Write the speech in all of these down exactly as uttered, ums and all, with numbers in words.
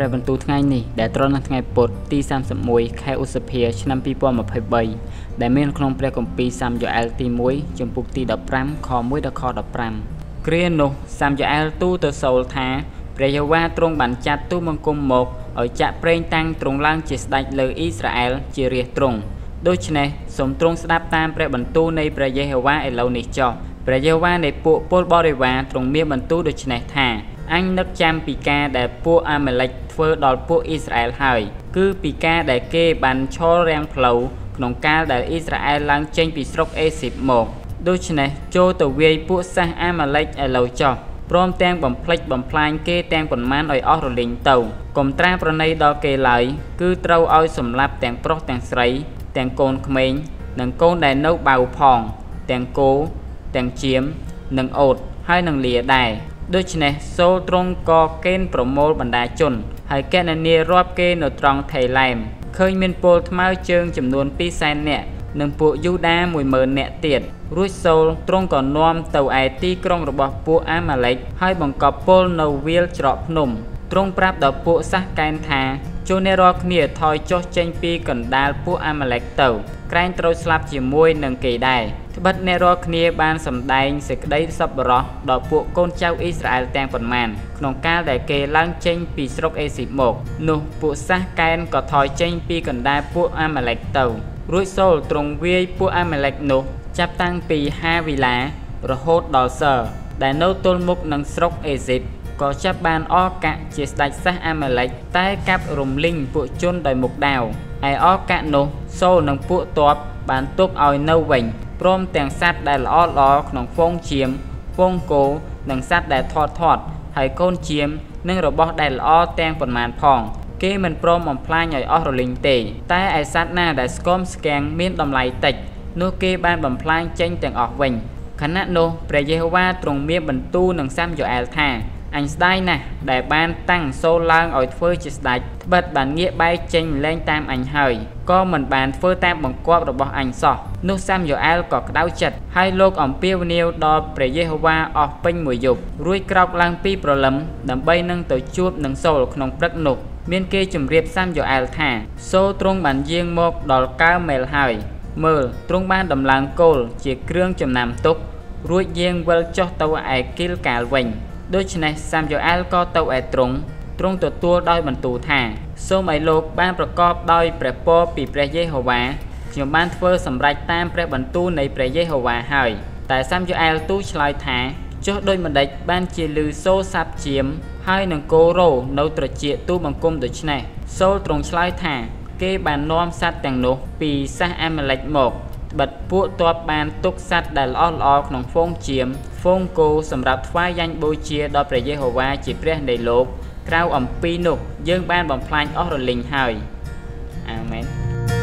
ព្រះបន្ទូលថ្ងៃនេះដែលត្រូវនៅថ្ងៃពុធទីសាមសិបមួយខែឧសភាឆ្នាំពីរពាន់ម្ភៃបីដែលមានក្នុងព្រះគម្ពីរសាមយ៉ូអែលទីមួយចំពុកទីដប់ប្រាំខមួយដល់ខដប់ប្រាំគ្រានោះសាមយ៉ូអែលទូលទៅសូលថាព្រះយេហូវ៉ាទ្រង់បានចាត់ទូលបង្គំមកឲ្យចាក់ប្រេងតាំងទ្រង់ឡើងជាស្ដេចលើអ៊ីស្រាអែលជារាជទ្រង់ដូច្នេះសូមទ្រង់ស្ដាប់តាមព្រះបន្ទូលនៃព្រះយេហូវ៉ាឥឡូវនេះចុះព្រះយេហូវ៉ានៃពួកពលបរិវារទ្រង់មានបន្ទូលដូច្នេះថាអញនឹកចាំពីការដែលពួកអាម៉ាឡិកធ្វើដល់ពួកអ៊ីស្រាអែលហើយគឺពីការដែលគេបានឈររាំងផ្លូវក្នុងកាលដែលអ៊ីស្រាអែលឡើងចេញពីស្រុកអេស៊ីបមកដូច្នេះចូលទៅវាយពួកសាសអាម៉ាឡិកឥឡូវចុះព្រមទាំងបំភ្លេចបំផ្លាញគេទាំងប៉ុន្មានឲ្យអស់រលីងទៅកុំត្រាប្រណីដល់គេឡើយគឺត្រូវឲ្យសម្លាប់ទាំងប្រុសទាំងស្រីទាំងកូនក្មេងនិងកូនដែលនៅបៅផងទាំងគោទាំងជៀមនិងអូតហើយនឹងលាដែរដូច្នេះសូលទ្រង់ក៏កេណ្ឌប្រមូលបណ្ដាជនហើយកណនារាប់គេនៅត្រង់ថេឡែមឃើញមានពលថ្មើរជើងចំនួនពីរសែននាក់និងពួកយូដាមួយម៉ឺននាក់ទៀតរួចសូលទ្រង់ក៏នាំទៅឯទីក្រុងរបស់ពួកអាម៉ាឡិកហើយបង្កប់ពលនៅវាលច្រកភ្នំទ្រង់ប្រាប់ដល់ពួកសាសកែនថាចូលអ្នករាល់គ្នាថយចុះចេញពីកណ្ដាលពួកអាម៉ាឡិកទៅក្រែងត្រូវស្លាប់ជាមួយនឹងគេដែរត្បិតអ្នករាល់គ្នាបានសម្ដែងសេចក្តីសប្បុរសដល់ពួកកូនចៅអ៊ីស្រាអែលទាំងប៉ុន្មានក្នុងកាលដែលគេឡើងចេញពីស្រុកអេស៊ីបមកនោះពួកសាសកែនក៏ថយចេញពីកណ្ដាលពួកអាម៉ាឡិកទៅរួចសូលទ្រង់វាយពួកអាម៉ាឡិកនោះចាប់តាំងពីហាវីឡារហូតដល់សើដែលនៅទល់មុខនឹងស្រុកអេស៊ីបក៏ចាប់បានអរកាក់ជាស្ដេចសាសអាម៉ាឡិកតែកាប់រំលីងពួកជនដោយមុខដាវឯអរកាក់នោះសូលនឹងពួកទ័ពបានទុកឲ្យនៅវិញព្រមទាំងសត្វដែលល្អល្អក្នុងហ្វូងជៀមហ្វូងគោនិងសត្វដែលធាត់ធាត់ហើយកូនជៀមនិងរបស់ដែលល្អទាំងប៉ុន្មានផងគេមិនព្រមបំផ្លាញឲ្យអស់រលីងទេតែឯសត្វណាដែលស្គមស្គាំងមានតម្លៃតិចនោះគេបានបំផ្លាញចេញទាំងអស់វិញខណៈនោះព្រះយេហូវ៉ាទ្រង់មានបន្ទូលនឹងសាមយ៉ូអែលថាអញស្ដាយណាស់ដែលបានតាំងសូលឡើងឲ្យធ្វើជាស្ដេចត្បិតបានងាកបែកចេញលែងតាមអញហើយក៏មិនបានធ្វើតាមបង្គាប់របស់អញសោះនោះសាមយ៉ូអែលក៏ក្តៅចិត្តហើយលោកអំពាវនាវដល់ព្រះយេហូវ៉ាអស់ពេញមួយយប់រួចក្រោកឡើងពីព្រលឹមដើម្បីនឹងទៅជួបនឹងសូលក្នុងព្រឹកនោះមានគេជម្រាបសាមយ៉ូអែលថាសូលទ្រង់បានយាងមកដល់កើមែលហើយមើលទ្រង់បានដំឡើងគោលជាគ្រឿងចំណាំទុករួចយាងវិលចុះទៅឯគីលកាលវិញដូច្នេះសាមយ៉ូអែលក៏ទៅឯទ្រង់ទ្រង់ទទួលដោយបន្ទូលថាសូមឲ្យលោកបានប្រកបដោយព្រះពរពីព្រះយេហូវ៉ាខ្ញុំបានធ្វើសម្រេចតាមព្រះបន្ទូលនៃព្រះយេហូវ៉ាហើយតែសាមយ៉ូអែលទូលឆ្លើយថាចុះដូចម្ដេចបានជាឮសូរសាប់ជៀមហើយនឹងគោរោនៅត្រចៀកទូបង្គំដូច្នេះសូលទ្រង់ឆ្លើយថាគេបាននាំសត្វទាំងនោះពីសាសអាម៉ាឡិកមកត្បិតពួកទ័ពបានទុកសត្វដែលល្អល្អក្នុងហ្វូងជៀមហ្វូងគោសម្រាប់ថ្វាយយ៉ាញ់បូជាដល់ព្រះយេហូវ៉ាជាព្រះនៃលោកក្រៅអំពីនោះយើងបានបំផ្លាញអស់រលីងហើយអាមែន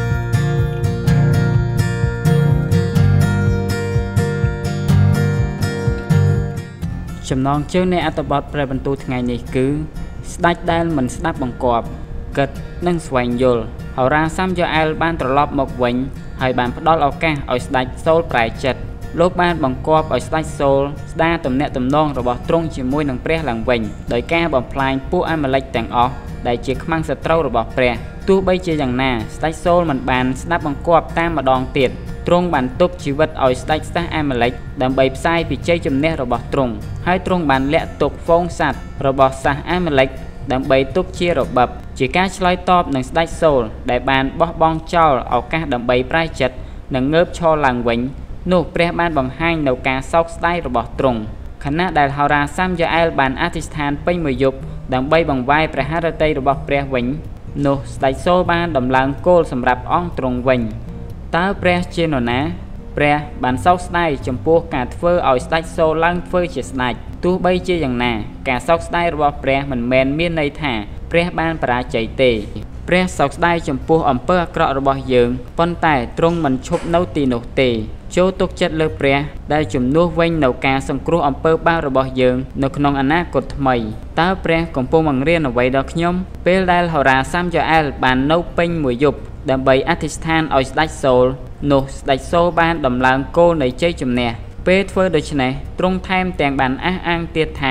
ចំណងជើងនៃអត្ថបទព្រះបន្ទូលថ្ងៃនេះគឺស្ដេចដែលមិនស្ដាប់បង្គាប់គិតនិងស្វែងយល់ហោរាសាមយ៉ូអែលបានត្រឡប់មកវិញហើយបានផ្ដល់ឱកាសឲ្យស្ដេចសូលប្រែចិត្តលោកបានបង្គាប់ឲ្យស្ដេចសូលស្ដារទំនាក់ទំនងរបស់ទ្រង់ជាមួយនឹងព្រះឡើងវិញដោយការបំផ្លាញពួកអាម៉ាឡិកទាំងអស់ដែលជាខ្មាំងសត្រូវរបស់ព្រះទោះបីជាយ៉ាងណាស្ដេចសូលមិនបានស្ដាប់បង្គាប់តាមម្ដងទៀតទ្រង់បានទុកជីវិតឲ្យស្ដេចសាសអាម៉ាឡិកដើម្បីផ្សាយពីជ័យជំនះរបស់ទ្រង់ហើយទ្រង់បានលាក់ទុកហ្វូងសត្វរបស់សាសអាម៉ាឡិកដើម្បីទុកជារបបជាការឆ្លើយតបនឹងស្ដេចសូលដែលបានបោះបង់ចោលឱកាសដើម្បីប្រែចិត្តនិងងើបឈរឡើងវិញនោះព្រះបានបង្ហាញនៅការសោកស្ដាយរបស់ទ្រង់ខណៈដែលហោរាសាមយ៉ូអែលបានអធិស្ឋានពេញមួយយប់ដើម្បីបង្វែរព្រះハរតីរបស់ព្រះវិញនោះស្ដេចសូលបានដំឡើងគោលសម្រាប់អង្គទ្រង់វិញតើព្រះជានរណាព្រះបានសោកស្ដាយចំពោះការធ្វើឲ្យស្ដេចសូលឡើងធ្វើជាស្ដេចទោះបីជាយ៉ាងណាការសោកស្ដាយរបស់ព្រះមិនមែនមានន័យថាព្រះបានបរាជ័យទេព្រះសោកស្ដាយចំពោះអំពើអាក្រក់របស់យើងប៉ុន្តែទ្រង់មិនឈប់នៅទីនោះទេចូលទុកចិត្តលើព្រះដែលជំនួសវិញនៅការសង្គ្រោះអំពើបាបរបស់យើងនៅក្នុងអនាគតថ្មីតើព្រះកំពុងបង្រៀនអ្វីដល់ខ្ញុំពេលដែលហោរាសាមយ៉ូអែលបាននៅពេញមួយយប់ដើម្បីអធិស្ឋានឲ្យស្ដេចសូលនោះស្ដេចសូលបានដំឡើងគោលនៃជ័យជំនះពេលធ្វើដូច្នេះទ្រង់ថែមទាំងបានអះអាងទៀតថា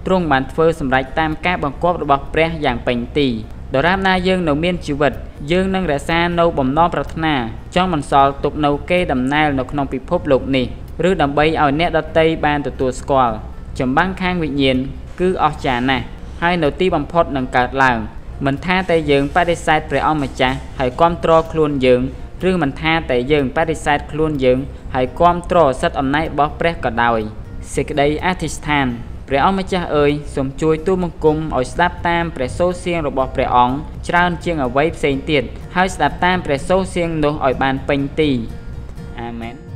ទ្រង់បានធ្វើសម្រេចតាមការបង្គាប់របស់ព្រះយ៉ាងពេញទីដរាបណាយើងនៅមានជីវិតយើងនឹងរក្សានៅបំណងប្រាថ្នាចង់បន្សល់ទុកនៅកេរដំណែលនៅក្នុងពិភពលោកនេះឬដើម្បីឲ្យអ្នកដទៃបានទទួលស្គាល់ចម្បាំងខាងវិញ្ញាណគឺអស្ចារ្យណាស់ហើយនៅទីបំផុតនឹងកើតឡើងមិនថាតែយើងបដិសេធព្រះអង្គម្ចាស់ហើយគាំទ្រខ្លួនយើងឬមិនថាតែយើងបដិសេធខ្លួនយើងហើយគាំទ្រសិទ្ធិអំណាចរបស់ព្រះក៏ដោយសេចក្តីអធិស្ឋានព្រះអង្គម្ចាស់អើយសូមជួយទូលបង្គំឲ្យស្ដាប់តាមព្រះសូរសៀងរបស់ព្រះអង្គច្រើនជាងអ្វីផ្សេងទៀតហើយស្ដាប់តាមព្រះសូរសៀងនោះឲ្យបានពេញទីអាមែន